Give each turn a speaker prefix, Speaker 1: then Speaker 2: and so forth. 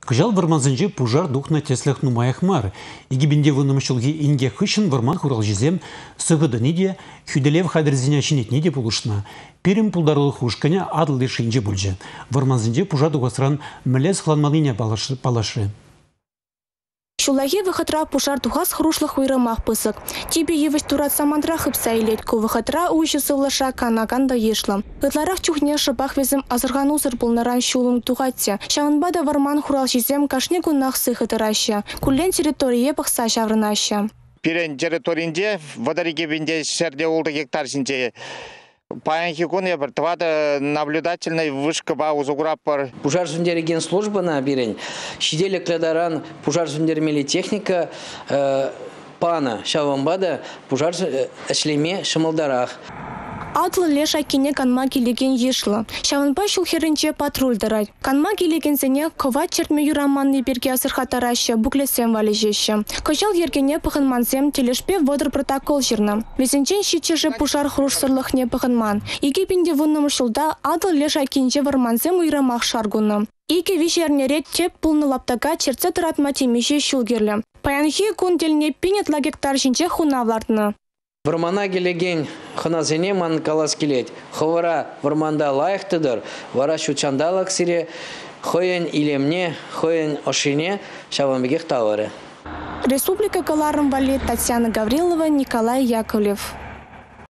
Speaker 1: Кыжал варманзынжы пужар духна теслях нумаях мар. Игибинде вынымышылги инге хышын варман хурал жезем сығыдыны де, хүделев хадырзиня чинетне де булышна. Перім пулдарлы хушканя адылды шинже бүлже. Варманзынжы пужар дуғасыран мілес хланмалыня палашы.
Speaker 2: Шулахи выхатра пушар тухас хрушлых уйрымах пысык. Тебе евыш турат самандра хыпса илетку выхатра уйшы сывлаша канаганда ешла. Ытларах чухне шыпах везім азырған узыр пулнаран шулым туғатся. Шавынбада варман хурал жезем кашне гунах сыхытыраща. Кулен территорие пахса шаврынаща.
Speaker 3: Пирен территориінде водорегебінде шерде олды гектар синде. Паянхикон я бартвада наблюдательной вышка баузуграппар.
Speaker 4: Пужар реген служба на бирень. Щеделя кледаран пужар мели техника пана шавамбада пужар эшлеме шамалдарах.
Speaker 2: Атлы леша кине канма келеген ешла. Шаванба шулхерінче патруль дарай. Канма келеген зене кова чертме юраманны берге асырхатараща буклесем вали жеші. Кожал ергене пахынманзем телешпе водыр протокол жерна. Везенчен щичеже пушар хрушсырлыхне пахынман. Иге бинде вунным шулда атлы леша кинже варманзем уйрамах шаргуна. Иге вишернерет теп пулны лаптага черце тыратма темеше шулгерлі. Паянхи кунделне пинетла гектар жинче хунавлардны.
Speaker 4: Вармана келеген ханазене ман калас келет. Ховара варманда лайықтыдыр. Вара шучандалак сире хоен илемне, хоен ошине шавамбегех тавары.
Speaker 2: Республика Каларым вали Татьяна Гаврилова, Николай Яковлев.